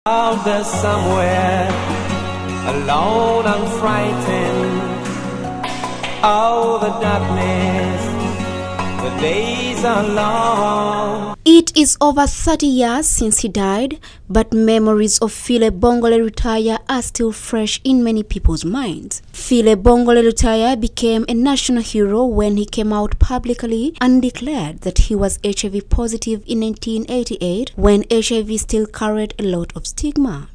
Out there somewhere, alone and frightened. Oh, the darkness, the days are long. It is over 30 years since he died, but memories of Phile Bongole Lutaya are still fresh in many people's minds. Phile Bongole Lutaya became a national hero when he came out publicly and declared that he was HIV positive in 1988, when HIV still carried a lot of stigma.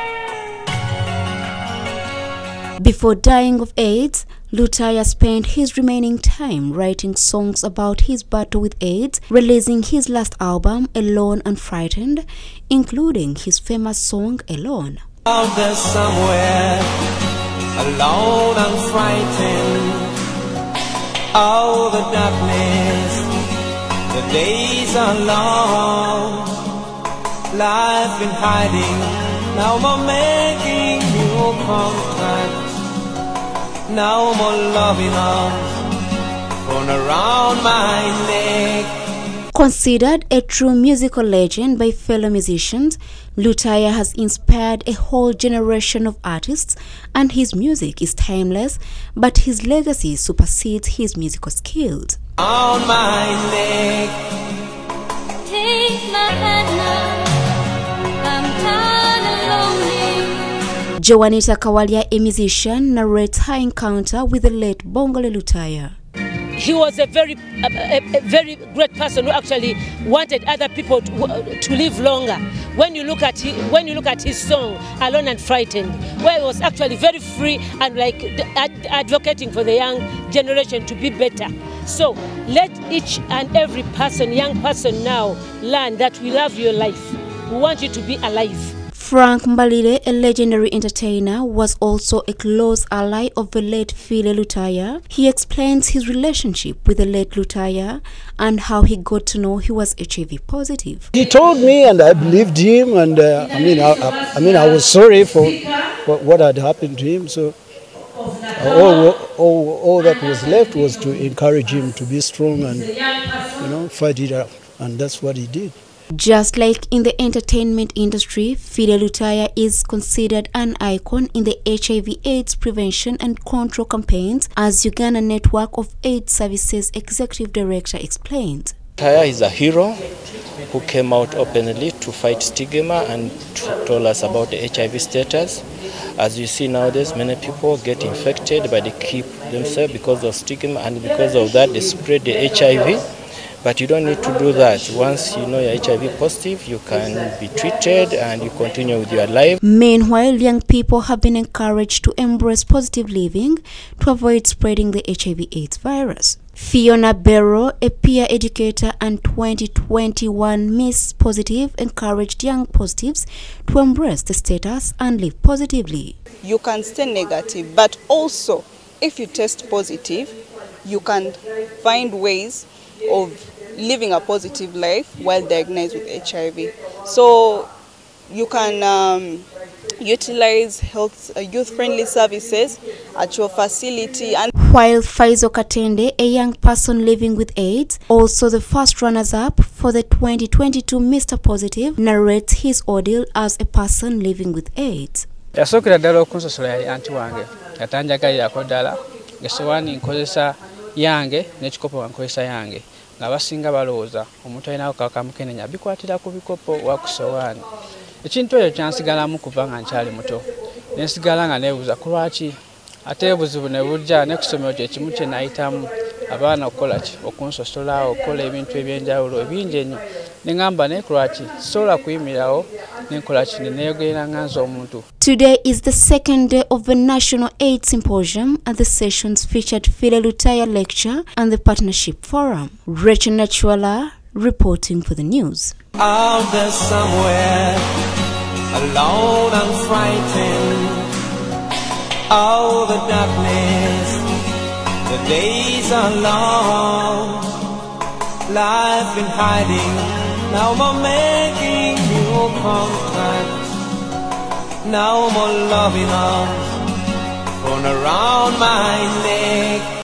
Before dying of AIDS, Lutaya spent his remaining time writing songs about his battle with AIDS, releasing his last album, Alone and Frightened, including his famous song, Alone. Out there somewhere, alone and frightened. Oh, the darkness, the days are long. Life in hiding, now I'm making new contact. No more loving arms thrown around my neck. Considered a true musical legend by fellow musicians, Lutaya has inspired a whole generation of artists, and his music is timeless, but his legacy supersedes his musical skills. On my neck. Take my hand now, I'm tired of lonely. Joanita Kawalia, a musician, narrates her encounter with the late Bongole Lutaya. He was a very great person who actually wanted other people to live longer. When you look at his song Alone and Frightened, where he was actually very free and like advocating for the young generation to be better. So let each and every person, young person now, learn that we love your life. We want you to be alive. Frank Mbalile, a legendary entertainer, was also a close ally of the late Phile Lutaya. He explains his relationship with the late Lutaya and how he got to know he was HIV positive. He told me, and I believed him, and I was sorry for what had happened to him. So all that was left was to encourage him to be strong and fight it out, and that's what he did. Just like in the entertainment industry, Phile Lutaya is considered an icon in the HIV/AIDS prevention and control campaigns, as Uganda Network of AIDS Services Executive Director explained. Lutaya is a hero who came out openly to fight stigma and told us about the HIV status. As you see nowadays, many people get infected, but they keep themselves because of stigma, and because of that they spread the HIV. But you don't need to do that. Once you know you're HIV positive, you can be treated and you continue with your life. Meanwhile, young people have been encouraged to embrace positive living to avoid spreading the HIV/AIDS virus. Fiona Barrow, a peer educator and 2021 Miss Positive, encouraged young positives to embrace the status and live positively. You can stay negative, but also if you test positive, you can find ways of living a positive life while diagnosed with HIV. So you can utilize youth-friendly services at your facility. And while Faizo Katende, a young person living with AIDS, also the first runners-up for the 2022 Mr. Positive, narrates his ordeal as a person living with AIDS. Yasokera dala okunsosola yali anti wange yatanjagalira ko ddala ngesowani nkozesa yange n'ekikopo wankozesa yange nga basinga balowooza omuntu alinawo kakamukenenya bikwatira ku bikopo wakusowaani. Ekintu ekyo kyansigalamu kuva nga nkyali muto, nensigala nga neebuuza ku lwaki ate obuzibu ne bujja ne ku ssomero kye kimu kye nayitamu abaana okukola ki okunsosola okukola ebintu ebyenjawulo ebingi ennyo neŋŋamba naye ku lwaki sobola kuyimirirawo nenkola ki neneeyogerera nga nze omuntu. Today is the second day of the National AIDS Symposium, and the sessions featured Phile Lutaya Lecture and the Partnership Forum. Rachel Nachwala reporting for the news. Out there somewhere, alone and frightened. Oh, the darkness, the days are long. Life in hiding, now I'm making new contact. No more loving arms thrown around my neck.